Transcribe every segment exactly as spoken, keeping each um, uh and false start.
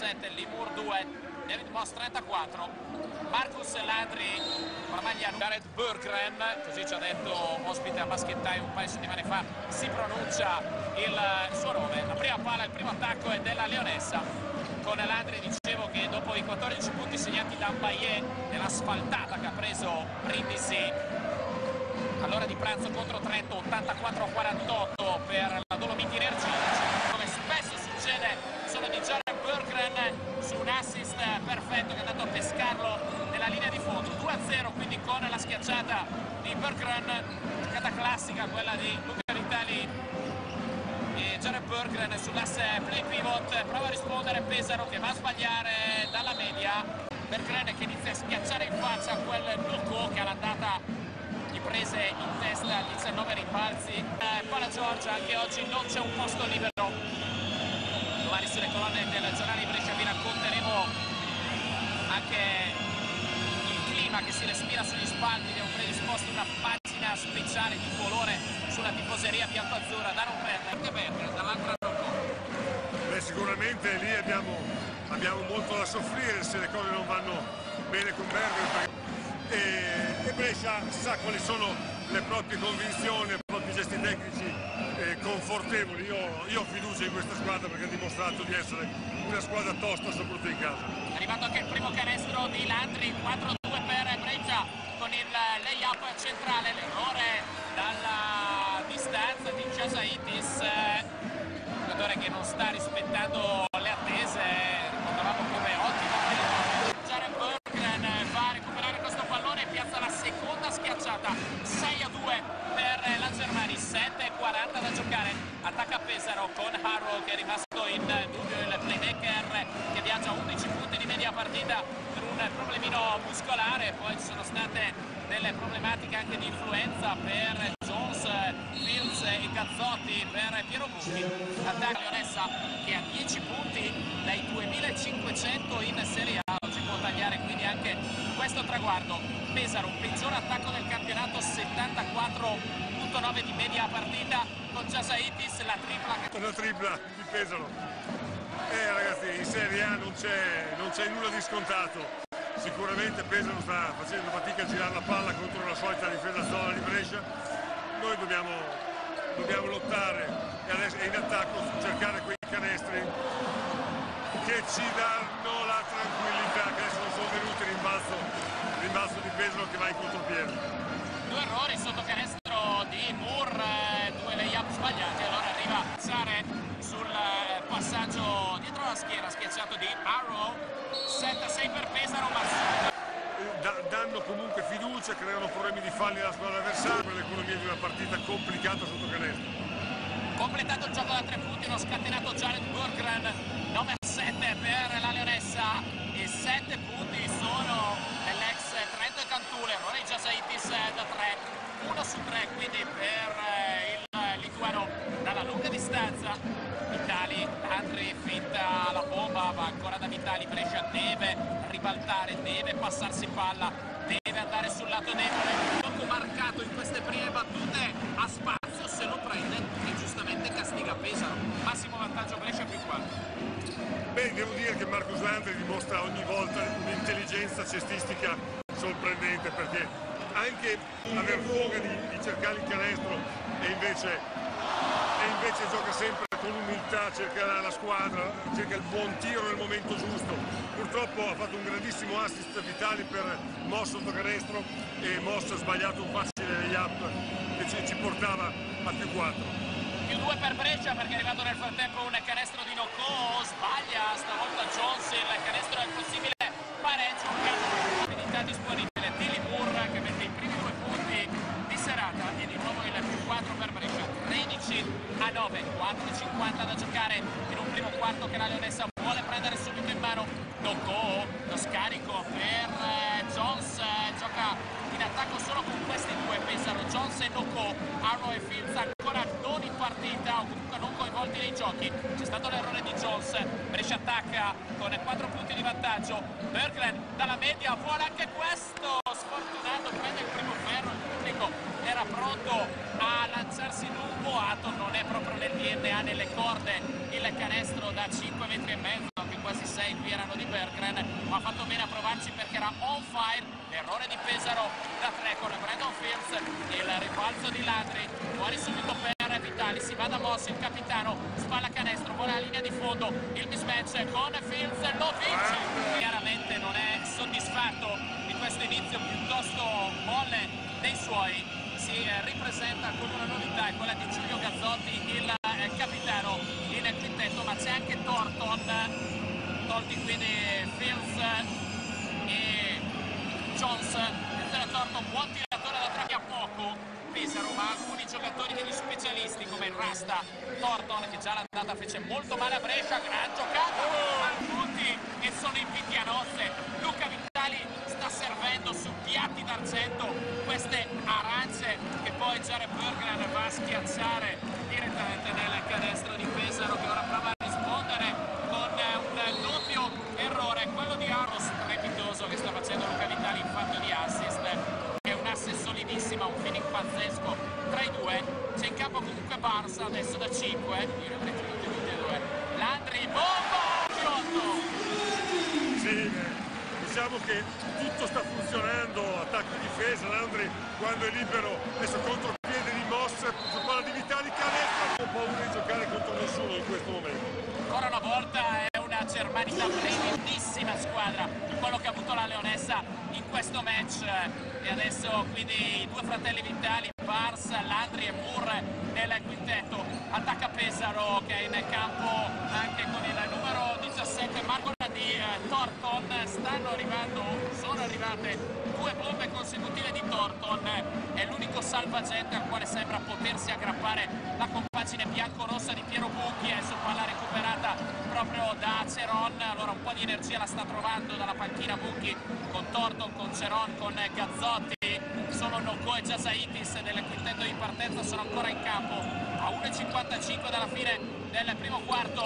trentasette, Limur due, David Moss trentaquattro, Marcus Landry, la maglia Jared Berggren, così ci ha detto ospite a Basket Time un paio di settimane fa, si pronuncia il suo nome. La prima palla, il primo attacco è della Leonessa, con Landry dicevo che dopo i quattordici punti segnati da Mbaye nella sfaltata che ha preso Brindisi all'ora di pranzo contro Trento, ottantaquattro a quarantotto per la Dolomiti Energia, come spesso succede solo di Jared Berggren su un assist perfetto che è andato a pescarlo nella linea di fondo. Due a zero quindi con la schiacciata di Berggren, giocata classica quella di Luca Vitali e Jared Berggren sull'asse play pivot, prova a rispondere Pesaro che va a sbagliare dalla media, Berggren che inizia a schiacciare in faccia quel Nucco che all'andata gli prese in testa diciannove rimbalzi. Eh, Palla Giorgia, anche oggi non c'è un posto libero. Domani sulle colonne del giornale di Brescia vi racconteremo anche il clima che si respira sugli spalti. Abbiamo predisposto una pagina speciale di colore sulla tifoseria bianco-azzurra da non perdere. Anche Berggren, dall'altra non. Beh, sicuramente lì abbiamo, abbiamo molto da soffrire se le cose non vanno bene con Berggren. E, e Brescia sa quali sono le proprie convinzioni, i propri gesti tecnici eh, confortevoli. Io, io ho fiducia in questa squadra perché ha dimostrato di essere una squadra tosta soprattutto in casa. È arrivato anche il primo canestro di Landry, quattro due per Brescia con il lay-up centrale, l'errore dalla distanza di Jasaitis, un giocatore che non sta rispettando le attese, ricordavamo come ottimo. Jared Berggren va a recuperare questo pallone e piazza la seconda schiacciata, sei a due per la Germania, sette e quaranta da giocare, attacca Pesaro con Harrow che è rimasto in dubbio, il playmaker che viaggia a undici punti di media partita per un problemino muscolare, poi ci sono state delle problematiche anche di influenza per Jones, Fields e Cazzotti, per Piero Bucchi, attacca Leonessa che ha dieci punti dai duemilacinquecento in Serie A, ci può tagliare quindi anche questo traguardo. Pesaro, peggior attacco del campionato, settantaquattro virgola nove di media partita, con Jasaitis la tripla. La tripla di Pesaro. Eh ragazzi, in Serie A non c'è nulla di scontato. Sicuramente Pesaro sta facendo fatica a girare la palla contro la solita difesa zona di Brescia. Noi dobbiamo, dobbiamo lottare e, adesso, e in attacco cercare quei canestri che ci danno la tranquillità, che adesso non sono venuti il rimbalzo, rimbalzo di Pesaro che va in contropiede. Due errori sotto canestro di Moore, due lay-up sbagliati, allora arriva a passare sul passaggio dietro la schiena, schiacciato di Harrow, sette a sei per Pesaro, ma da, danno comunque fiducia, creano problemi di falli alla squadra avversaria per l'economia di una partita complicata sotto canestro. Completato il gioco da tre punti, uno scatenato Jared Berggren, nove a sette per la Leonessa e sette punti sono dell'ex Trento e Cantule, errore di Jasaitis da tre, uno su tre quindi per il lituano dalla lunga distanza. Vitali, Landry finta la bomba, va ancora da Vitali, Brescia deve ribaltare, deve passarsi palla, deve andare sul lato debole. Poco marcato in queste prime battute, a spazio se lo prende e giustamente castiga Pesaro. Massimo vantaggio Brescia più quattro. Beh, devo dire che Marcus Landry dimostra ogni volta un'intelligenza cestistica sorprendente, perché anche aver fuga di, di cercare il canestro e invece, e invece gioca sempre con umiltà, cerca la squadra, cerca il buon tiro nel momento giusto. Purtroppo ha fatto un grandissimo assist Vitali per Moss sotto canestro e Moss ha sbagliato un facile layup che ci, ci portava a più quattro. Più due per Brescia perché è arrivato nel frattempo un canestro di Nocco, sbaglia stavolta Jones, il canestro del possibile pareggio, rapidità disponibile di Limur che mette i primi due punti di serata e di nuovo il più quattro per Brescia, tredici a nove, quattro e cinquanta da giocare in un primo quarto che la Leonessa vuole prendere subito in mano. Nocco, lo scarico per Jones, gioca in attacco solo con questi due, Pesaro, Jones e Nocco, Harrow e Fields ancora non in partita o comunque non coinvolti nei giochi, c'è stato l'errore di Jones, Brescia attacca con quattro punti di vantaggio, Berggren dalla media vuole anche questo, sfortunato, prende il primo ferro, il pubblico era pronto a lanciarsi in un boato, non è proprio nel D N A, nelle corde il canestro da cinque metri e mezzo, anche quasi sei qui erano di Berggren, ma ha fatto bene a provarci perché era on fire. L'errore di Pesaro da tre con Brandon Fields, il ribalzo di Landry, fuori subito per Vitali, si va da Moss, il capitano, spalla canestro, vuole la linea di fondo, il mismatch con Fields, lo vince. Chiaramente non è soddisfatto di questo inizio piuttosto molle dei suoi, si ripresenta con una novità, quella di Giulio Gazzotti, il capitano in quintetto, ma c'è anche Thornton, tolti quindi Fields e Jones. Attenzione Thornton, buon tiratore da tre a poco Pesaro, ma alcuni giocatori degli specialisti come Rasta, Thornton che già l'andata fece molto male a Brescia, gran giocata, ma tutti e sono in a nozze. Luca Vitali sta servendo su piatti d'argento queste arance che poi Jared Berggren va a schiacciare direttamente nel canestro di Pesaro, che ora prova a rispondere con un doppio errore, quello di Arro strepitoso che sta facendo Luca Vitali in fatto di assist, è un assist solidissima, un feeling pazzesco tra i due. C'è in campo comunque Barça adesso da cinque, io ne avrei tenuti tutti e due. Landry, bomba, otto. Sì, diciamo che tutto sta funzionando, attacco e difesa. Landry quando è libero, adesso contropiede di Moss, su palla di Vitali, canestro, non ho paura di giocare contro nessuno in questo momento. Ancora una volta è una Germanità tremendissima squadra, quello che ha avuto la Leonessa in questo match, e adesso quindi i due fratelli Vitali, Bars, Landry e Moore nel quintetto. Attacca Pesaro che è in campo anche con il numero diciassette, Marco di eh, Thornton. Stanno arrivando, sono arrivate due bombe consecutive di Thornton, è l'unico salvagente al quale sembra potersi aggrappare la compagine bianco-rossa di Piero Bucchi. Adesso palla recuperata proprio da Ceron, allora un po' di energia la sta trovando dalla panchina Bucchi con Thornton, con Ceron, con Gazzotti. Solo Noko e Jasaitis del quintetto di partenza sono ancora in campo a uno e cinquantacinque dalla fine del primo quarto.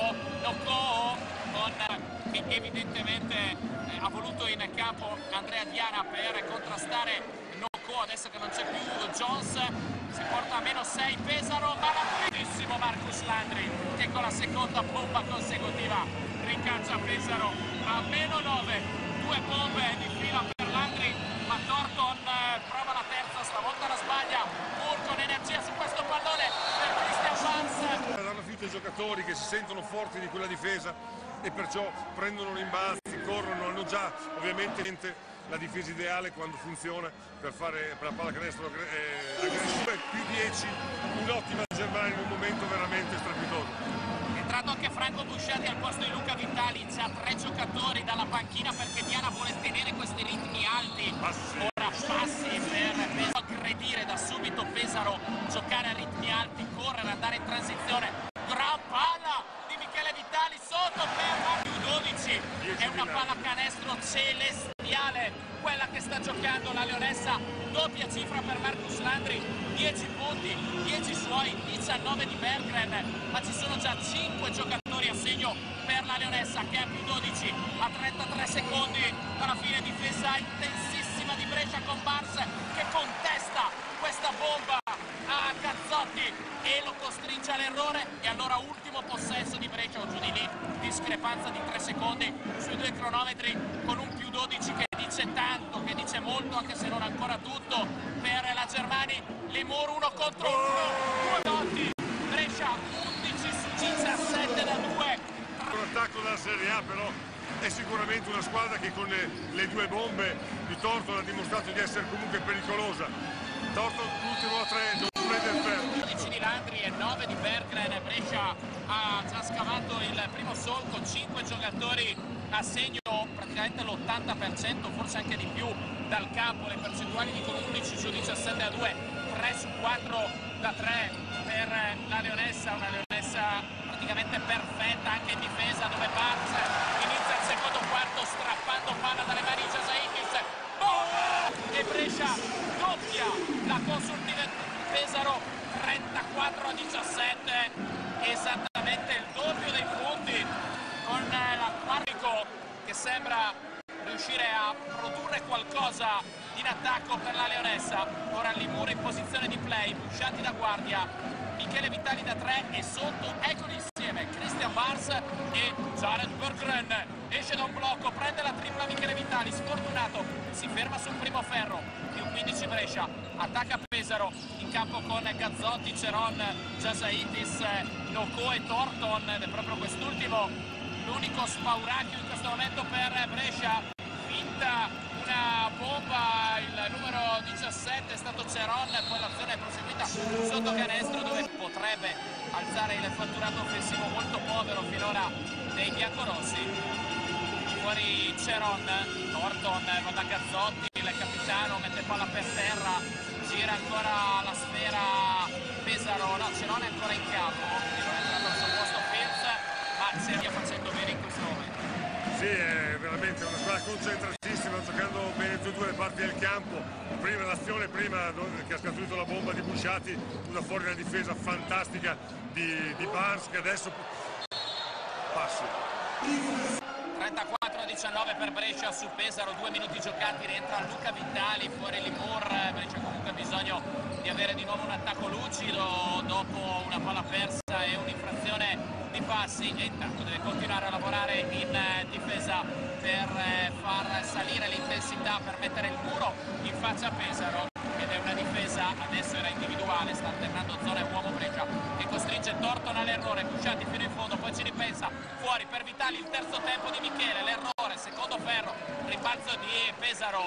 Noko con che evidentemente eh, ha voluto in campo Andrea Diana per contrastare Noko, adesso che non c'è più Jones si porta a meno sei Pesaro, ma rapidissimo Marcus Landry che con la seconda bomba consecutiva ricaccia Pesaro a meno nove. Due bombe di fila per Landry, ma Thornton eh, prova la terza, stavolta la sbaglia. Moore con energia su questo pallone per Christian Vance. Danno finta i giocatori che si sentono forti di quella difesa e perciò prendono rimbalzi, corrono, hanno già ovviamente la difesa ideale quando funziona per fare per la pallacanestro eh, aggressiva. Più dieci, un'ottima Germania in un momento veramente strepitoso. È entrato anche Franco Busciati al posto di Luca Vitali, c'ha tre giocatori dalla panchina perché Diana vuole tenere questi ritmi alti. Passi. Ora passi per Pesaro, aggredire da subito Pesaro, giocare a ritmi alti, correre, andare in transizione. Gran palla di Michele Vitali sotto per più dodici, è una pallacanestro celestiale quella che sta giocando la Leonessa, doppia cifra per Marcus Landry, dieci punti, dieci suoi, diciannove di Berggren, ma ci sono già cinque giocatori a segno per la Leonessa che ha più dodici a trentatré secondi dalla fine. Difesa intensissima di Brescia con Bars che contesta questa bomba a Gazzotti e lo costringe all'errore, e allora ultimo possesso di Brescia o giù di lì, discrepanza di tre secondi sui due cronometri con un più dodici che dice tanto, che dice molto anche se non ancora tutto per la Germania. Lemur uno contro uno, due noti, Brescia undici su diciassette da due. Un attacco della Serie A però è sicuramente una squadra che con le, le due bombe di Thornton ha dimostrato di essere comunque pericolosa. Thornton l'ultimo a tre, non prende il ferro. dodici di Landry e nove di Berggren. Brescia ha già scavato il primo solco, cinque giocatori a segno, praticamente l'ottanta per cento, forse anche di più dal campo. Le percentuali dicono undici su diciassette a due, tre su quattro da tre per la Leonessa, una Leonessa praticamente perfetta anche in difesa, dove Barz inizia il secondo quarto strappando palla dalle mani di Jasaitis. Oh! E Brescia doppia la Consultive Pesaro, trentaquattro a diciassette, esattamente il doppio dei punti con la Quarrico che sembra riuscire a produrre qualcosa in attacco per la Leonessa. Ora Limura in posizione di play, Busciati da guardia, Michele Vitali da tre e sotto, eccoli insieme. insieme Christian Bars e Jared Berggren. Esce da un blocco, prende la tripla Michele Vitali, sfortunato, si ferma sul primo ferro, più quindici Brescia, attacca Pesaro, in campo con Gazzotti, Ceron, Jasaitis, Noko e Thornton, ed è proprio quest'ultimo l'unico spauracchio in questo momento per Brescia. Finta una bomba, il numero diciassette è stato Ceron, poi l'azione è proseguita sotto canestro dove potrebbe alzare il fatturato offensivo molto povero finora dei biancorossi. Fuori Ceron, Thornton va da Gazzotti, il capitano mette palla per terra, gira ancora la sfera Pesaro, no, Ceron è ancora in campo, quindi non è entrato al suo posto Fields, ma si stia facendo bene in questo momento. Sì, è veramente una squadra concentratissima, giocando bene tutte e due le parti del campo. Prima l'azione, prima che ha scaturito la bomba di Busciati, una fuori una difesa fantastica di, di Barnes, che adesso passi. trentaquattro a diciannove per Brescia su Pesaro, due minuti giocati, rientra Luca Vitali, fuori Limur. Brescia comunque ha bisogno di avere di nuovo un attacco lucido dopo una palla persa e un'infrazione di passi, e intanto deve continuare a lavorare in difesa per far salire l'intensità, per mettere il muro in faccia a Pesaro, ed è una difesa, adesso era individuale, sta alternando zona uomo Brescia che costringe Thornton all'errore, Busciati fino in fondo, poi ci ripensa, fuori per Vitali il terzo tempo di Michele, l'errore, secondo ferro, rimbalzo di Pesaro,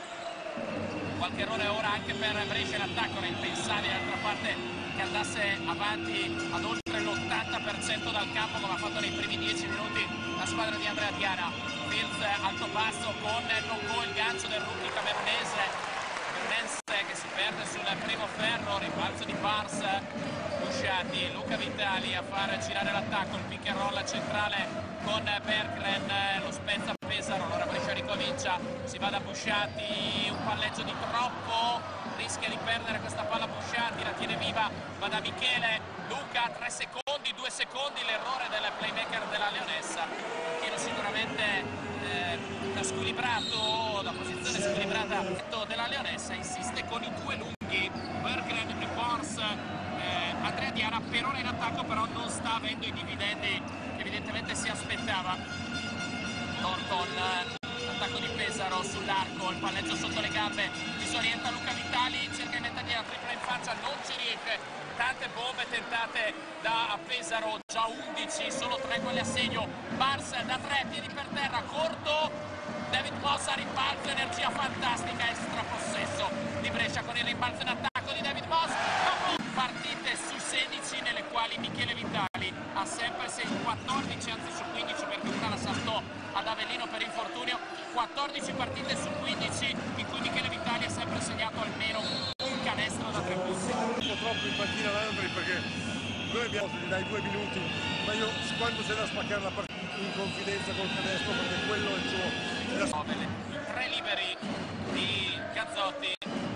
qualche errore ora anche per Brescia in attacco, era impensabile d'altra parte che andasse avanti ad oltre l'ottanta per cento dal campo come ha fatto nei primi dieci minuti la squadra di Andrea Diana. Fields alto basso con Noko, il gancio del rookie camerunese, che si perde sul primo ferro, rimbalzo di Bars, Busciati, Luca Vitali a far girare l'attacco, il pick and roll centrale con Berggren, lo spezza Pesaro, allora Brescia ricomincia, si va da Busciati, un palleggio di troppo, rischia di perdere questa palla Busciati, la tiene viva, va da Michele, Luca, tre secondi, due secondi, l'errore del playmaker della Leonessa, che sicuramente eh, da squilibrato, da posizione squilibrata della Leonessa, insiste con i due lunghi, Berggren e Bors, eh, Andrea Diana per ora in attacco però non sta avendo i dividendi che evidentemente si aspettava. Thornton, attacco di Pesaro sull'arco, il palleggio sotto le gambe, disorienta Luca Vitali, cerca di mettergli la tripla in faccia, non ci riesce, tante bombe tentate da Pesaro, già undici, solo tre quelle a segno, Bars da tre, piedi per terra, corto, David Moss a rimbalzo, energia fantastica, extra possesso di Brescia con il rimbalzo in attacco di David Moss, dopo partite su sedici nelle quali Michele Vitali ha sempre sei, quattordici anzi su quindici perché una la saltò ad Avellino per infortunio, quattordici partite su quindici in cui Michele Vitali ha sempre segnato almeno un canestro da tre punti. Un po' troppo in panchina Landry perché noi abbiamo gli dai due minuti, ma io quando c'è da spaccare la partita in confidenza col canestro perché quello è il suo. I tre liberi di Gazzotti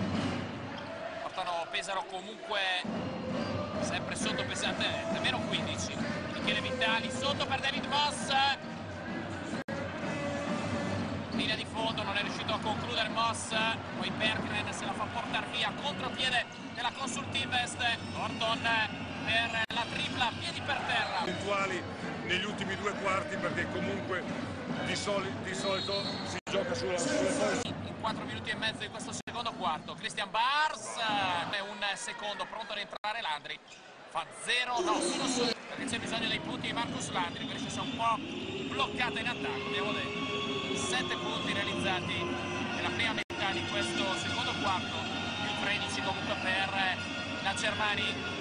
portano Pesaro comunque sempre sotto pesantemente, meno quindici. Michele Vitali sotto per David Moss, linea di fondo, non è riuscito a concludere Moss, poi Berggren se la fa portare via, contropiede della Consult Invest, Thornton per la tripla, piedi per terra. Eventuali negli ultimi due quarti perché comunque di, soli, di solito si gioca sulla, sulle poi. In quattro minuti e mezzo di questo secondo quarto, Christian Bars, è un secondo pronto ad entrare Landry, fa zero, no, uno su, perché c'è bisogno dei punti di Marcus Landry, perché si è un po' bloccata in attacco, abbiamo detto, sette punti realizzati nella prima metà di questo secondo quarto, più tredici comunque per la Germani.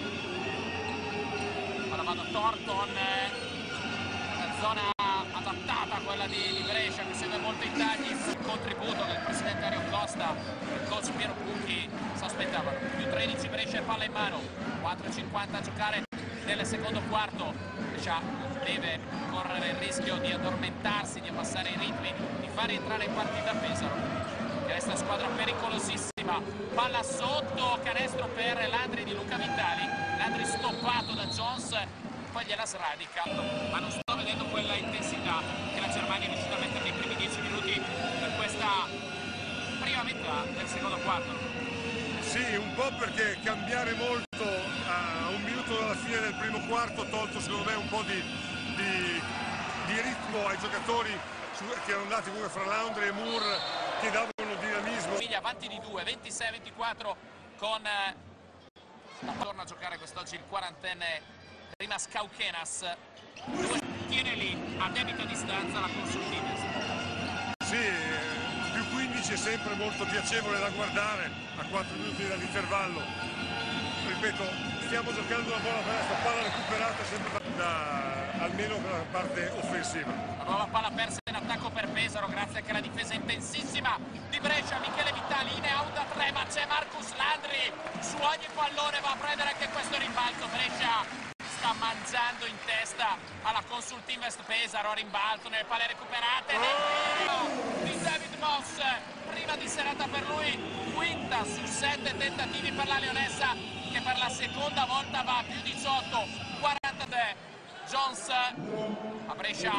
Ora vanno Thornton, una zona adattata a quella di, di Brescia che segue molto i tagli, il contributo del presidente Ario Costa, il coach Piero Pucchi si aspettavano, più tredici Brescia e palla in mano, quattro e cinquanta a giocare nel secondo quarto, Brescia deve correre il rischio di addormentarsi, di abbassare i ritmi, di far entrare in partita Pesaro, che resta squadra pericolosissima, palla sotto, canestro per Landry di Luca Vitali, Landry stoppato da Jones, poi gliela sradica, ma non sto vedendo quella intensità che la Germania è riuscita a mettere nei primi dieci minuti per questa prima metà del secondo quarto. Sì, un po' perché cambiare molto a un minuto dalla fine del primo quarto ha tolto secondo me un po' di, di, di ritmo ai giocatori su, che erano andati come fra Landry e Moore, che davano dinamismo. Avanti di due, ventisei a ventiquattro con eh, torna a giocare quest'oggi il quarantenne Rimas Kaukenas, tiene lì a debita distanza la Consultines. Sì, più quindici è sempre molto piacevole da guardare a quattro minuti dall'intervallo. Ripeto, stiamo giocando una buona palestra, palla recuperata sempre da, almeno per la parte offensiva. La nuova palla persa in attacco per Pesaro, grazie anche alla difesa intensissima di Brescia. Michele Vitali in out da tre, ma c'è Marcus Landry su ogni pallone, va a prendere anche questo rimbalzo. Brescia sta mangiando in testa alla Consultinvest Pesaro, a rimbalzo nelle palle recuperate, nel tiro di David Moss, prima di serata per lui, quinta su sette tentativi per la Leonessa, che per la seconda volta va a più diciotto, quarantatré. Jones a Brescia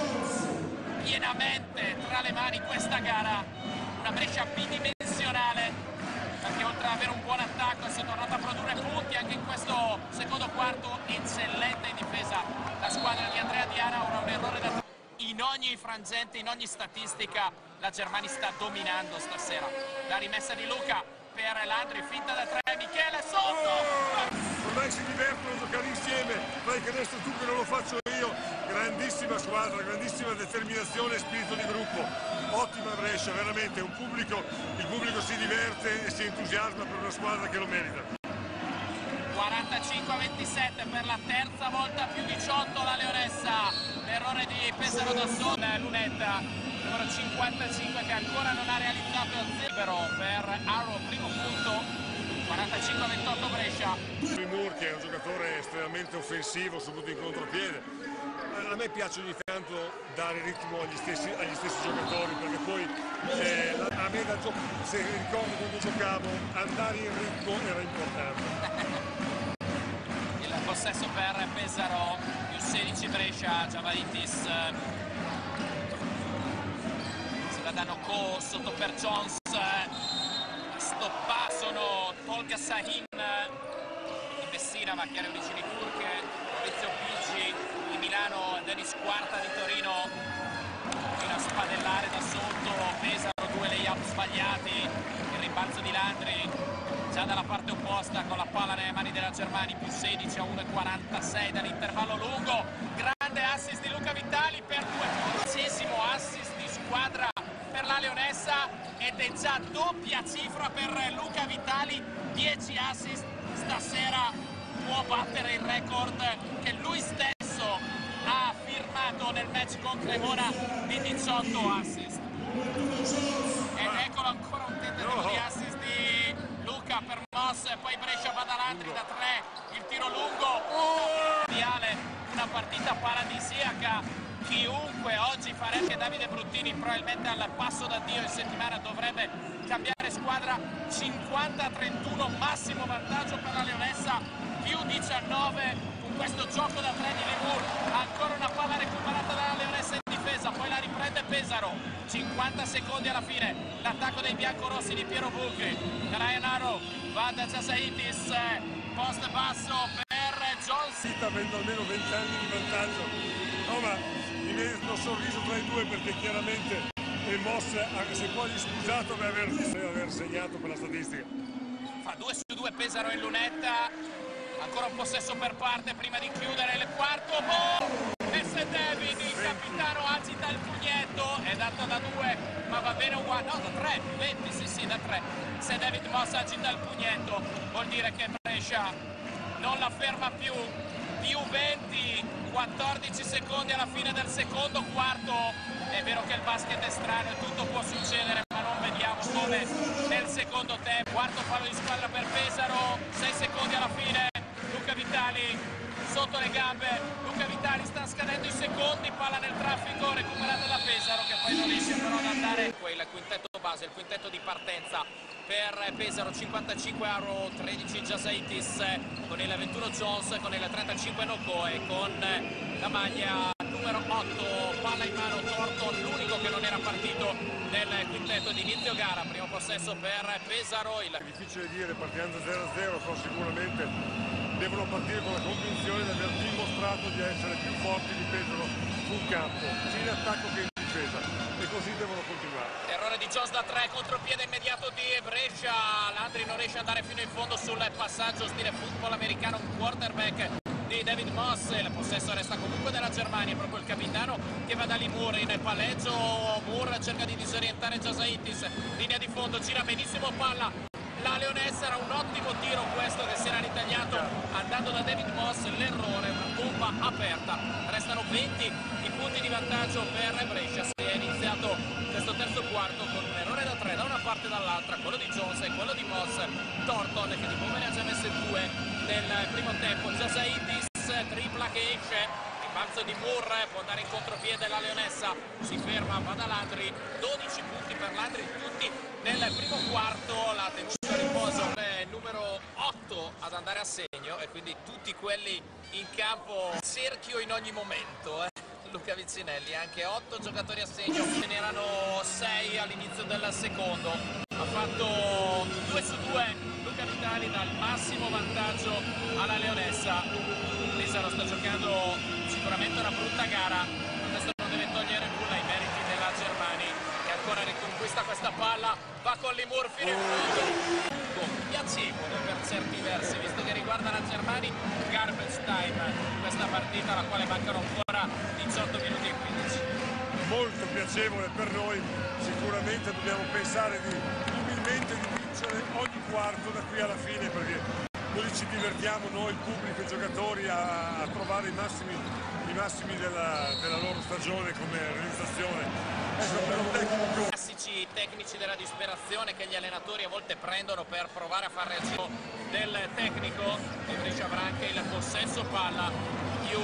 pienamente tra le mani questa gara, una Brescia bidimensionale, perché oltre ad avere un buon attacco si è tornata a produrre punti anche in questo secondo quarto, eccellente in difesa la squadra di Andrea Diana. Ora un errore da in ogni frangente, in ogni statistica la Germania sta dominando stasera. La rimessa di Luca per Landry, finta da tre, Michele sotto! Ormai si divertono a giocare insieme, fai canestro tu che non lo faccio io. Grandissima squadra, grandissima determinazione e spirito di gruppo. Ottima Brescia, veramente un pubblico, il pubblico si diverte e si entusiasma per una squadra che lo merita. quarantacinque a ventisette per la terza volta più diciotto la Leonessa. L'errore di Pesaro da solo, Lunetta numero cinquantacinque che ancora non ha realizzato il libero per Arrow, primo punto. quarantacinque a ventotto Brescia. Moore, che è un giocatore estremamente offensivo, soprattutto in contropiede. A me piace ogni tanto dare ritmo agli stessi, agli stessi giocatori, perché poi eh, a me da gioco, se ricordo quando giocavo, andare in ritmo era importante. Il possesso per Pesaro, più sedici Brescia, Giavaitis si va da Noko sotto per Jones, stoppa sono Tolga Sahin di Messina, Macchiare Origini Turche, Maurizio Pigi di Milano, Denis Quarta di Torino, fino a spadellare da sotto Pesaro, due lay-up sbagliati, il rimbalzo di Landry già dalla parte opposta con la palla nelle mani della Germania, più sedici a uno e quarantasei dall'intervallo lungo. Grande assist di Luca Vitali per due, dodicesimo assist di squadra per la Leonessa ed è già doppia cifra per Luca Vitali, dieci assist. Stasera può battere il record che lui stesso ha firmato nel match con Cremona di diciotto assist. Ed eccolo ancora un tentativo di assist di Luca per Moss, poi Brescia va da Landry da tre, il tiro lungo, una partita paradisiaca. Chiunque oggi farebbe Davide Bruttini probabilmente al passo d'addio in settimana dovrebbe cambiare squadra. Cinquanta a trentuno, massimo vantaggio per la Leonessa, più diciannove con questo gioco da tre di Limur. Ancora una palla recuperata dalla Leonessa in difesa, poi la riprende Pesaro. Cinquanta secondi alla fine, l'attacco dei biancorossi di Piero Bucchi. Ryan Arrow va da Giasaitis, post basso per Jones. Avendo almeno venti anni di vantaggio, no, ma mi viene uno sorriso tra i due, perché chiaramente il Moss, anche se quasi scusato per aver, per aver segnato per la statistica. Fa due su due Pesaro in lunetta, ancora un possesso per parte prima di chiudere il quarto. Oh! E se David, il capitano, agita il pugnetto, è dato da due, ma va bene uguale, no, da tre, venti, sì sì, da tre. Se David Moss agita il pugnetto, vuol dire che Brescia non la ferma più. Più venti, quattordici secondi alla fine del secondo quarto. È vero che il basket è strano e tutto può succedere, ma non vediamo come nel secondo tempo. Quarto fallo di squadra per Pesaro, sei secondi alla fine. Luca Vitali sotto le gambe, Luca Vitali sta scadendo i secondi, palla nel traffico recuperata da Pesaro, che poi non riesce però ad andare. Il quintetto base, il quintetto di partenza per Pesaro: cinquantacinque Arrow, tredici Giasaitis, con il ventuno Jones, con il trentacinque Noko e con la maglia numero otto, palla in mano Thornton, l'unico che non era partito nel quintetto di inizio gara. Primo possesso per Pesaro. Il... È difficile dire, partiamo da zero a zero, però sicuramente devono partire con la convinzione di aver dimostrato di essere più forti di pesano sul campo, sia in attacco che in difesa, e così devono continuare. Errore di Jones da tre, contropiede immediato di Brescia. Landry non riesce ad andare fino in fondo sul passaggio stile football americano, un quarterback di David Moss. Il possesso resta comunque della Germania, è proprio il capitano che va da lì. Moore in palleggio, Moore cerca di disorientare Jasaitis, linea di fondo, gira benissimo palla la Leonessa, era un ottimo tiro questo che si era ritagliato andando da David Moss, l'errore, una bomba aperta. Restano venti i punti di vantaggio per Brescia. Si è iniziato questo terzo quarto con un errore da tre da una parte e dall'altra, quello di Jones e quello di Moss. Thornton che di come ne ha già messe due nel primo tempo. Jasaitis, tripla che esce. Balzo di Moore, può andare in contropiede la Leonessa, si ferma, va da Landry, dodici punti per Landry, tutti nel primo quarto. La tensione a riposo è numero otto ad andare a segno e quindi tutti quelli in campo, cerchio in ogni momento. Eh. Luca Vicinelli, anche otto giocatori a segno, ce n'erano sei all'inizio del secondo. Ha fatto due su due Luca Vitali, dal massimo vantaggio alla Leonessa. Lisaro sta giocando sicuramente una brutta gara, questo non deve togliere nulla ai meriti della Germania, che ancora riconquista questa palla, va con Limur fino in fondo. Piacevole per certi versi, visto che riguarda la Germania, garbage time questa partita, alla quale mancano ancora diciotto minuti e quindici. Molto piacevole per noi, sicuramente dobbiamo pensare di umilmente di vincere ogni quarto da qui alla fine, perché noi ci divertiamo, noi, il pubblico, i giocatori, a, a trovare i massimi, i massimi della, della loro stagione come realizzazione. Ecco, per un tecnico. Classici tecnici della disperazione che gli allenatori a volte prendono per provare a far reagire del tecnico. E Brescia avrà anche il possesso palla, più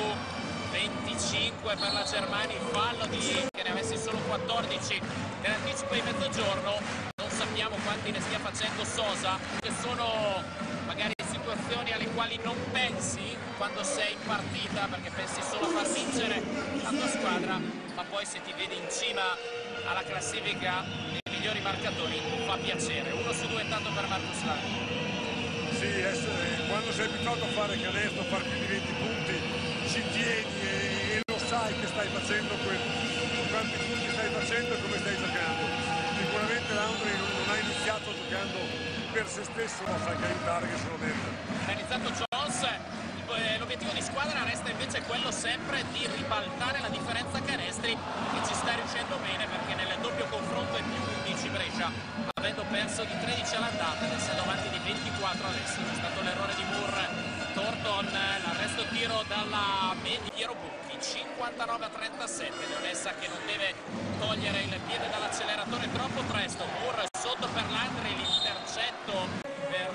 venticinque per la Germania, fallo di che ne avessi solo quattordici nell'anticipo di mezzogiorno. Non sappiamo quanti ne stia facendo Sosa, che sono magari situazioni alle quali non pensi quando sei in partita, perché pensi solo a far vincere la tua squadra, ma poi se ti vedi in cima alla classifica dei migliori marcatori fa piacere. Uno su due intanto per Marcus Landry. Sì, essere, quando sei abituato a fare canestro, a fare più di venti punti, ci tieni e, e lo sai che stai facendo quel, quanti punti stai facendo e come stai giocando. Sicuramente Landry non ha iniziato giocando per se stesso, ma sa anche aiutare, che se lo merita. Ha iniziato Jones, l'obiettivo di squadra resta invece quello sempre di ribaltare la differenza canestri, che ci sta riuscendo bene perché nel doppio confronto è più undici Brescia, avendo perso di tredici all'andata, essendo avanti di ventiquattro adesso. C'è stato l'errore di Moore. Thornton, l'arresto tiro dalla media, Piero Bucchi, cinquantanove a trentasette, Leonessa che non deve togliere il piede dall'acceleratore troppo presto. Moore sotto per Landry, l'intercetto per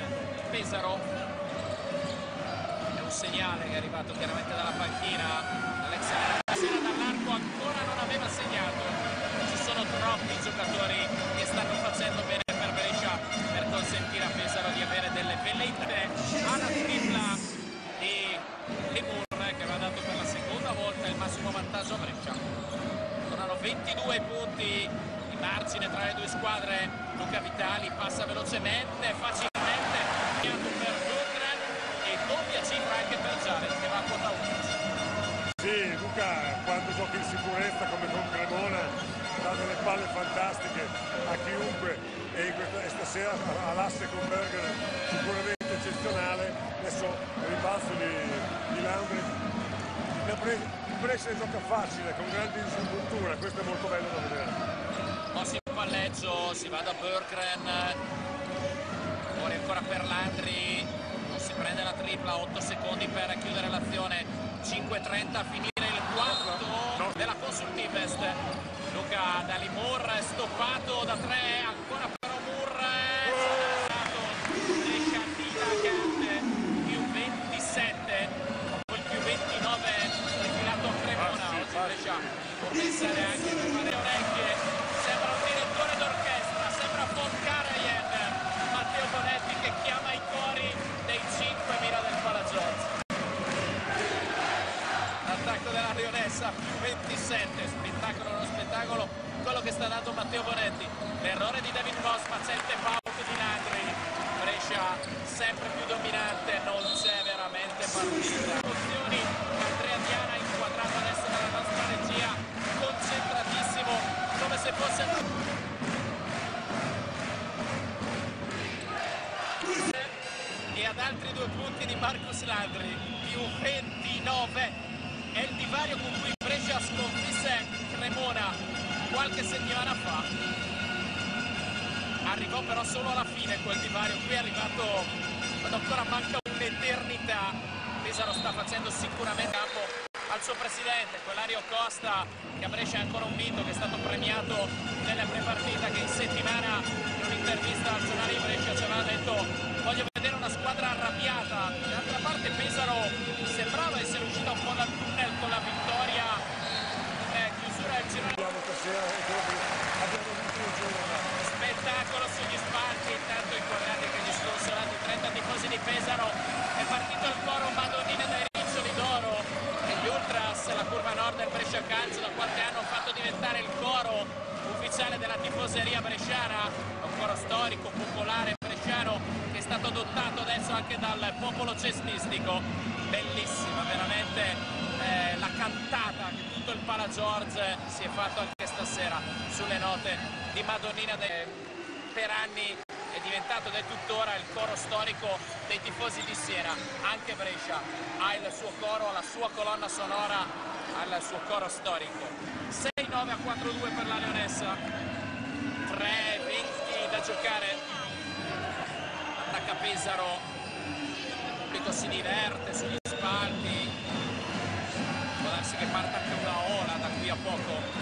Pesaro, è un segnale che è arrivato chiaramente dalla panchina. Alexander dall'arco ancora non aveva segnato, ci sono troppi giocatori che stanno facendo bene per Brescia per consentire a Pesaro di avere delle velleità. Alla tripla di Limur, che va dato per la seconda volta il massimo vantaggio a Brescia. Tornano ventidue punti di margine tra le due squadre. Luca Vitali passa velocemente, facilmente per Bergren, e doppia cifra anche per Jared che va a quota undici. Sì, Luca quando gioca in sicurezza come con Cremona dà delle palle fantastiche a chiunque, e questa, stasera all'asse con Berger sicuramente eccezionale. Adesso il rimbalzo di, di Landry. Il Brescia gioca facile, con grande disinvoltura, questo è molto bello da vedere. Mosso in palleggio, si va da Bergren, fuori ancora per Landry, non si prende la tripla, otto secondi per chiudere l'azione, cinque e trenta a finire il quarto no. della Consultivest. Luca da Limur, stoppato da tre, ancora però Moore, Brescia dilagante, più ventisette, dopo il più ventinove rifilato a Cremona. Oggi Brescia può pensare anche per fare orecchie, sembra un direttore d'orchestra, sembra von Karajan, Matteo Bonetti che chiama i cori dei cinquemila del Palagiozzi. L'attacco della Leonessa, più ventisette, spettacolo non spettacolo quello che sta dando Matteo Bonetti. L'errore di David Moss, ma c'è il tap out di Landry. Brescia sempre più dominante, non c'è veramente veramente partita. Emozioni, Andrea Diana inquadrato adesso dalla nostra regia, concentratissimo, come se fosse... E ad altri due punti di Marcus Landry, più ventinove. È il divario con cui Brescia sconfisse Cremona qualche settimana fa. Arrivò però solo alla fine quel divario, qui è arrivato quando ancora manca un'eternità. Pesaro sta facendo sicuramente capo al suo presidente, quell'Ario Costa, che a Brescia è ancora un mito, che è stato premiato nella prepartita, che in settimana in un'intervista al giornale di Brescia ci aveva detto: voglio vedere una squadra arrabbiata. D'altra parte Pesaro sembrava essere uscita un po' dal tunnel con la vittoria in chiusura del girone. Spettacolo sugli spalti, intanto inquadrati che gli sconsolati trenta tifosi di Pesaro. È partito il coro Madonnina dai Riccioli d'Oro e gli Ultras, la curva nord del Brescia Calcio, da qualche anno hanno fatto diventare il coro ufficiale della tifoseria bresciana, un coro storico, popolare bresciano, che è stato adottato adesso anche dal popolo cestistico. Bellissima veramente eh, la cantata che tutto il Pala George si è fatto anche stasera sulle note di Madonnina. De... per anni è diventato ed è tuttora il coro storico dei tifosi di Siena. Anche Brescia ha il suo coro, la sua colonna sonora, al suo coro storico. sei nove a quattro due per la Leonessa, tre venti da giocare. Attacca Pesaro, il pubblico si diverte sugli spalti, può darsi che parta anche una ola da qui a poco,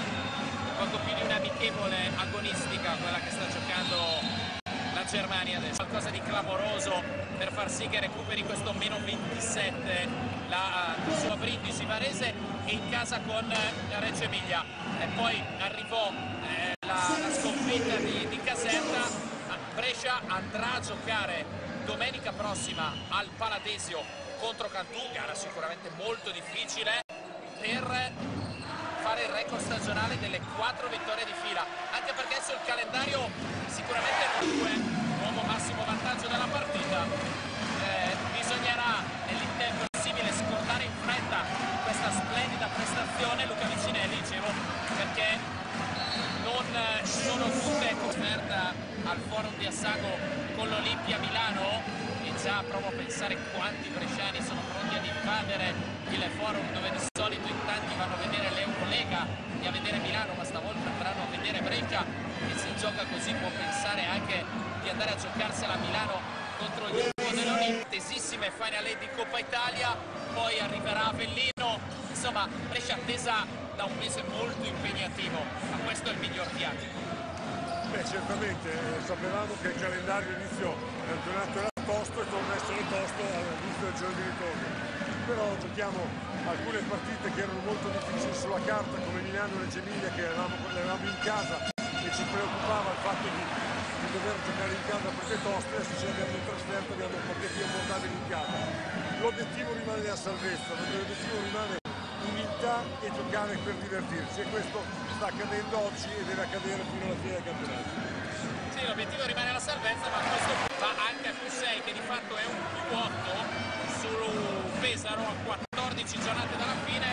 poco più di un'amichevole agonistica quella che sta giocando la Germania adesso. Qualcosa di clamoroso per far sì che recuperi questo meno ventisette la uh, sua Brindisi Varese e in casa con uh, Reggio Emilia. E poi arrivò eh, la, la sconfitta di, di Caserta. Brescia andrà a giocare domenica prossima al Paladesio contro Cantù, gara sicuramente molto difficile, per fare il record stagionale delle quattro vittorie di fila, anche perché sul calendario sicuramente due, nuovo massimo vantaggio della partita. Eh, bisognerà nell'intempo possibile scordare in fretta questa splendida prestazione. Luca Vicinelli, dicevo, perché non sono tutte offerta al forum di Assago con l'Olimpia Milano, e già provo a pensare quanti bresciani sono pronti ad invadere il forum, dove di solito in tanti vanno a vedere l'Eurolega e a vedere Milano, ma stavolta andranno a vedere Brescia, e se gioca così può pensare anche di andare a giocarsela a Milano contro il gruppo dell'Olimpia. Tesissime Final Eight di Coppa Italia, poi arriverà Avellino, insomma Brescia attesa da un mese molto impegnativo, ma questo è il miglior viatico. Beh, certamente, eh, sapevamo che il calendario inizio campionato era tosto e torna a essere tosto all'inizio del giorno di ritorno, però giochiamo alcune partite che erano molto difficili sulla carta, come Milano e Reggio Emilia, che eravamo, eravamo in casa e ci preoccupava il fatto di, di dover giocare in casa perché toste. Adesso ce l'abbiamo in trasferta, abbiamo un pacchetto abbordabile in casa. L'obiettivo rimane la salvezza, l'obiettivo rimane umiltà e giocare per divertirci, e questo sta accadendo oggi e deve accadere fino alla fine del campionato. Sì, l'obiettivo rimane la salvezza, ma questo va anche a più sei, che di fatto è un più otto su Pesaro a quattordici giornate dalla fine.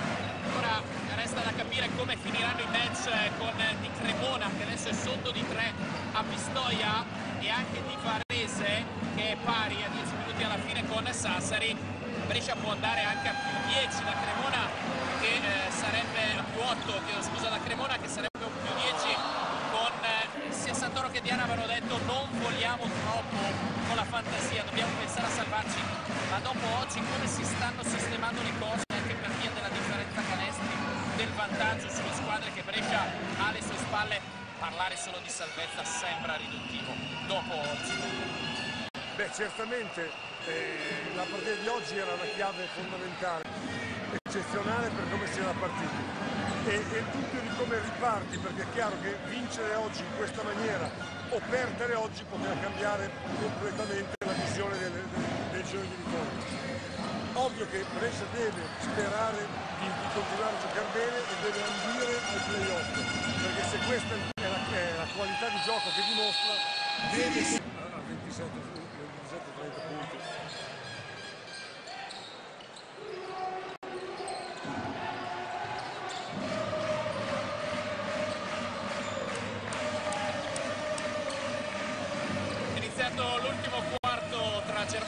Ora resta da capire come finiranno i match con di Cremona, che adesso è sotto di tre a Pistoia, e anche di Varese, che è pari a dieci minuti alla fine con Sassari. Brescia può andare anche a più dieci da Cremona, che eh, sarebbe a più otto, chiedo scusa, da Cremona, che sarebbe un più dieci con eh, sia Santoro che Diana avevano detto non voliamo troppo con la fantasia, dobbiamo pensare a salvarci, ma dopo oggi come si stanno sistemando le cose, anche per via della differenza canestri, del vantaggio sulle squadre che Brescia ha alle sue spalle, parlare solo di salvezza sembra riduttivo dopo oggi. Beh, certamente eh, la partita di oggi era una chiave fondamentale, eccezionale per come si era partiti, e, e il dubbio di come riparti, perché è chiaro che vincere oggi in questa maniera o perdere oggi poteva cambiare completamente la visione del, del, del giro di ritorno. Ovvio che Brescia deve sperare di, di continuare a giocare bene e deve ambire ai play-off, perché se questa è la, è la qualità di gioco che dimostra, deve a ventisette trenta punti.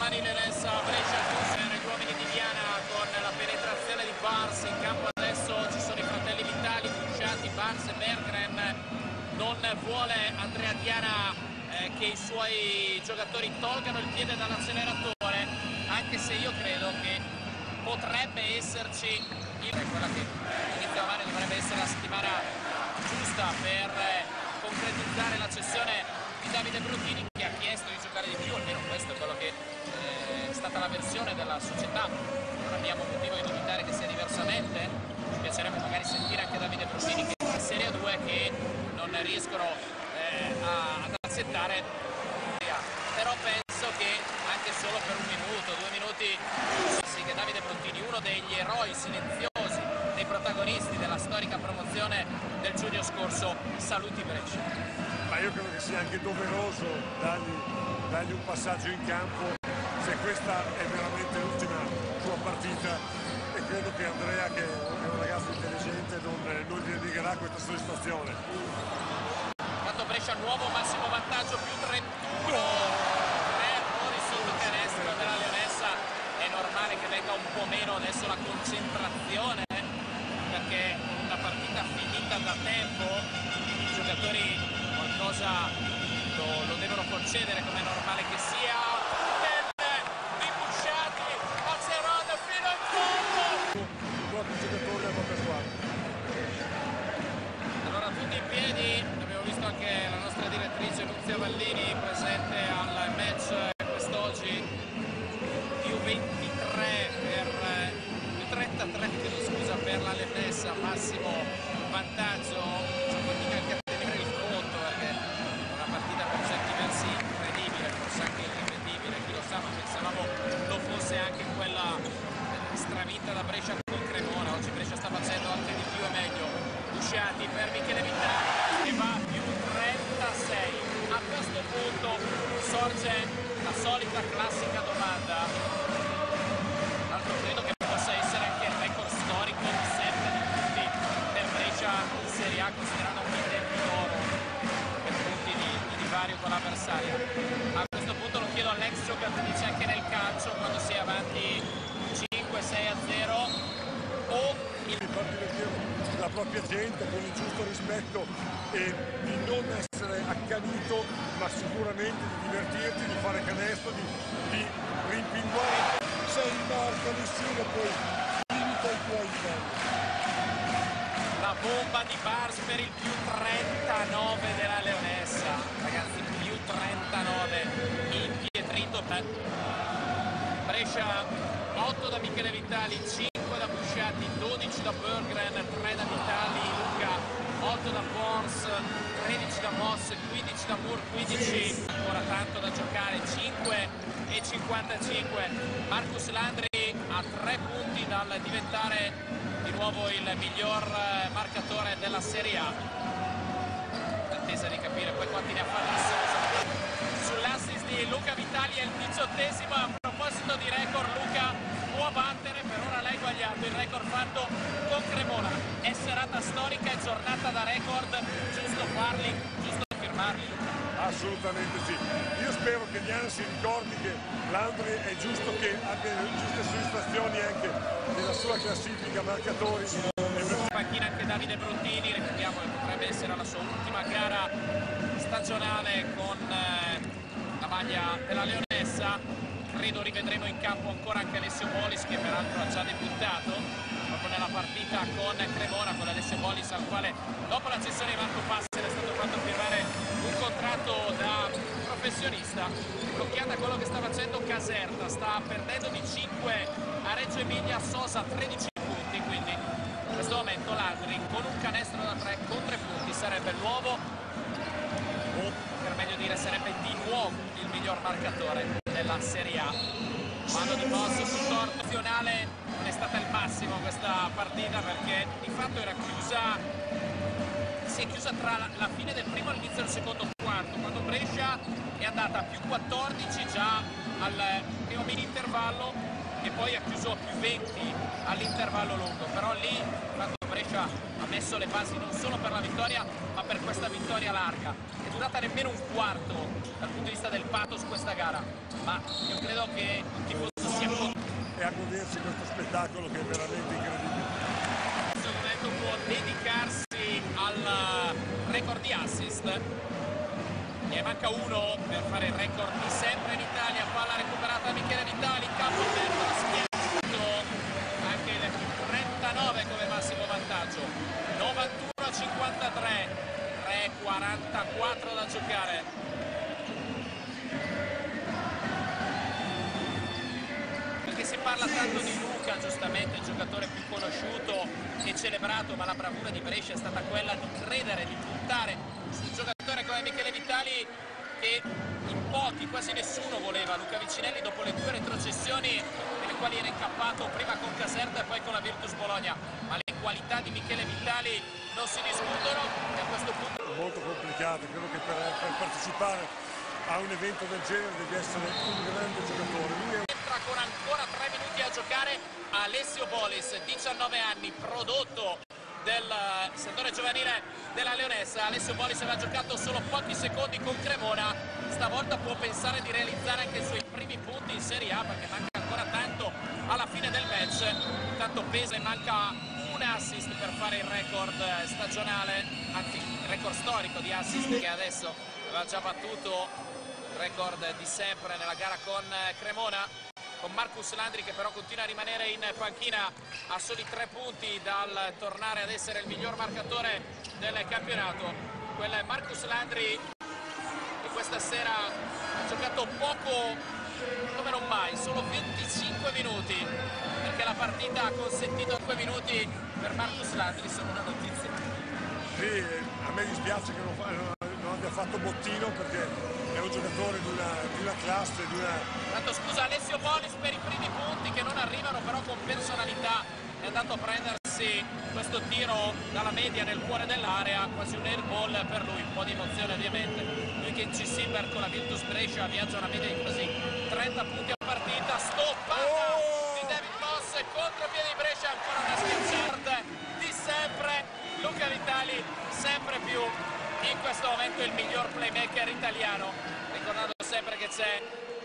mani Leonessa, Brescia per gli uomini di Diana con la penetrazione di Barnes. In campo adesso ci sono i fratelli Vitali, Busciati, Barnes e Berggren. Non vuole Andrea Diana eh, che i suoi giocatori tolgano il piede dall'acceleratore, anche se io credo che potrebbe esserci il... quella che inizio a mare dovrebbe essere la settimana giusta per eh, concretizzare la cessione di Davide Bruttini, che ha chiesto di giocare di più, almeno questo è quello che eh, è stata la versione della società. Non abbiamo motivo di dubitare che sia diversamente. Ci piacerebbe magari sentire anche Davide Bruttini che è in Serie due che non riescono eh, a, ad accettare, però penso che anche solo per un minuto, due minuti, sì, che Davide Bruttini, uno degli eroi silenziosi, dei protagonisti della storica promozione del giugno scorso, saluti Brescia. Ma io credo che sia anche doveroso dargli, dargli un passaggio in campo, se questa è veramente l'ultima sua partita, e credo che Andrea, che è un ragazzo intelligente, non, non gli negherà questa soddisfazione. Intanto Brescia nuovo massimo vantaggio, più trentuno, tre errori sotto canestro della Leonessa. È normale che venga un po' meno adesso la concentrazione, perché una partita finita da tempo i giocatori qualcosa lo, lo devono concedere, come è normale che sia. Di Busciati, Maceron fino in fondo, Il proprio giocatore della propria squadra. allora tutti in piedi. Abbiamo visto anche la nostra direttrice Nunzia Vallini presente al match quest'oggi. Più ventitré per più trentatré scusa per la Leonessa, massimo vantaggio. C'è fatica anche a tenere il conto, perché è una partita per certi versi incredibile, forse anche irripetibile, chi lo sa, ma pensavamo lo fosse anche quella stravinta da Brescia con Cremona. Oggi Brescia sta facendo anche di più e meglio. Busciati per Michele Vitali che va a più trentasei. A questo punto sorge la solita classica domanda. Altro credo che possa essere anche il record storico sempre di punti per Brescia in Serie A, considerando un tempi d'oro per punti di, di divario con l'avversaria. A questo punto lo chiedo all'ex giocatrice anche nel calcio, quando si è avanti cinque sei a zero, o il... di far divertire la propria gente con il giusto rispetto e di non essere accanito, ma sicuramente di divertirti, di fare canestro, di, di rimpinguare. Sei in marca, nessuno poi limita i tuoi livelli. La bomba di Bars per il più trentanove della Leonessa, ragazzi, più trentanove, impietrito. Brescia otto da Michele Vitali, cinque da Busciati, dodici da Berggren, tre da Vitali, Luca, otto da Pons, tredici da Moss, quindici da Moore, quindici, ancora tanto da giocare, cinque e cinquantacinque. Marcus Landry a tre punti dal diventare di nuovo il miglior marcatore della Serie A. Attesa di capire poi quanti ne ha fatti sull'assist di Luca Vitali, è il diciottesimo. A proposito di record, Luca può battere, per ora l'ha eguagliato il record fatto con Cremona. È serata storica, è giornata da record, giusto farli, giusto firmarli, Luca. Assolutamente sì. Io spero che Diana si ricordi che Landry è giusto che abbia le giuste soddisfazioni anche nella sua classifica marcatori. Panchina anche Davide Bruttini, ricordiamo che potrebbe essere la sua ultima gara stagionale con eh, la maglia della Leonessa. Credo rivedremo in campo ancora anche Alessio Bolis, che peraltro ha già debuttato proprio nella partita con Cremona, con Alessio Bolis al quale dopo la cessione di Marco Passera è stato fatto firmare un contratto da professionista. Blocchiata quello che sta facendo Caserta, sta perdendo di cinque a Reggio Emilia, Sosa tredici punti, quindi in questo momento Landry con un canestro da tre con tre punti sarebbe nuovo, o per meglio dire sarebbe di nuovo il miglior marcatore della Serie A. Mano di Moss su torto nazionale, non è stata il massimo questa partita, perché di fatto era chiusa, si è chiusa tra la, la fine del primo e l'inizio del secondo quarto, quando Brescia è andata a più quattordici già al primo mini intervallo e poi ha chiuso a più venti all'intervallo lungo. Però lì quando Brescia ha messo le basi non solo per la vittoria ma per questa vittoria larga. È durata nemmeno un quarto dal punto di vista del pathos questa gara, ma io credo che il tifoso sia contento e a godersi questo spettacolo che è veramente incredibile. Come detto, può dedicarsi al record di assist. Ne manca uno per fare il record di sempre in Italia. Palla recuperata da Michele Vitali, campo aperto, schierato anche il trentanove come massimo vantaggio, novantuno a cinquantatré, tre quarantaquattro da giocare. Si parla tanto di Luca, giustamente il giocatore più conosciuto e celebrato, ma la bravura di Brescia è stata quella di credere, di puntare su un giocatore come Michele Vitali che in pochi, quasi nessuno voleva. Luca Vicinelli dopo le due retrocessioni nelle quali era incappato prima con Caserta e poi con la Virtus Bologna, ma le qualità di Michele Vitali non si discutono e a questo punto molto complicato. Credo che per, per partecipare a un evento del genere devi essere un grande giocatore. Lui è con ancora tre minuti a giocare Alessio Bolis, diciannove anni, prodotto del settore giovanile della Leonessa. Alessio Bolis aveva giocato solo pochi secondi con Cremona, stavolta può pensare di realizzare anche i suoi primi punti in Serie A perché manca ancora tanto alla fine del match. Intanto Pesle manca un assist per fare il record stagionale, anzi il record storico di assist che adesso aveva già battuto il record di sempre nella gara con Cremona, con Marcus Landry che però continua a rimanere in panchina a soli tre punti dal tornare ad essere il miglior marcatore del campionato. Quel Marcus Landry che questa sera ha giocato poco come non mai, solo venticinque minuti, perché la partita ha consentito due minuti per Marcus Landry, sono una notizia. Sì, a me dispiace che non, fa, non abbia fatto bottino perché è un giocatore di una, di una classe, di una... Tanto scusa Alessio Bolis per i primi punti che non arrivano, però con personalità è andato a prendersi questo tiro dalla media nel cuore dell'area, quasi un air ball per lui, un po' di emozione ovviamente. Lui che in C-Silver con la Virtus Brescia viaggia una media di quasi trenta punti a partita, stoppata Oh! di David Moss, contropiede di Brescia, ancora una schiacciata di sempre, Luca Vitali sempre più in questo momento il miglior playmaker italiano, ricordando sempre che c'è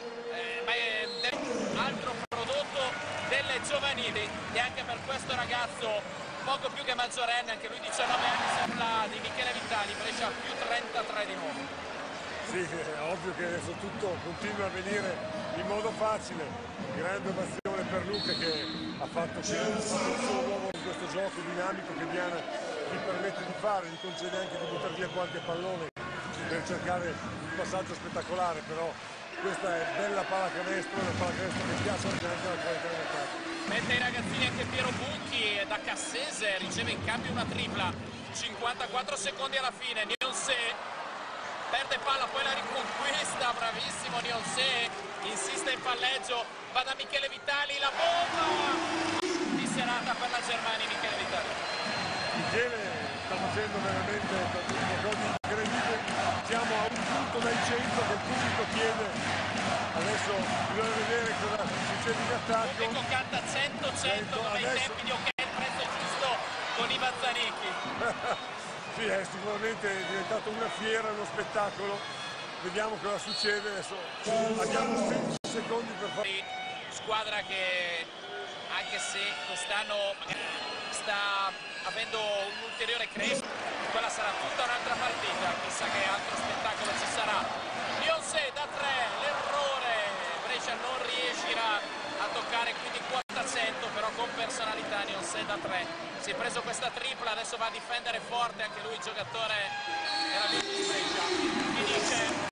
eh, altro prodotto delle giovanili e anche per questo ragazzo poco più che maggiorenne, anche lui diciannove anni, sembra di Michele Vitali, Brescia più trentatré di nuovo. Sì, è ovvio che adesso tutto continua a venire in modo facile, grande ovazione per Luca che ha fatto, che ha fatto il suo uomo in questo gioco dinamico che Diana gli permette di fare, gli concede anche di buttare via qualche pallone per cercare un passaggio spettacolare, però questa è bella pallacanestro, una pallacanestro che piace anche alla qualità del attacco. Mette i ragazzini anche Piero Bucchi da Cassese, riceve in cambio una tripla, cinquantaquattro secondi alla fine, Nionse perde palla, poi la riconquista, bravissimo Nionse, insiste in palleggio, va da Michele Vitali, la bomba di serata per la Germania, Michele Vitali. Michele sta facendo veramente qualcosa di incredibile, siamo a un punto dai cento che il pubblico chiede, adesso bisogna vedere cosa succede in attacco. Il pubblico canta cento cento come adesso... ai tempi di OK, il prezzo è giusto con i Mazzanicchi. Sì, è sicuramente diventato una fiera, uno spettacolo, vediamo cosa succede adesso, abbiamo sedici secondi per fare... Squadra che anche se quest'anno sta avendo un'ulteriore crescita, quella sarà tutta un'altra partita, chissà che altro spettacolo ci sarà. Nionse da tre, l'errore, Brescia non riuscirà a toccare quindi quota cento, però con personalità Nionse da tre, si è preso questa tripla, adesso va a difendere forte anche lui il giocatore della Virtus Brescia, finisce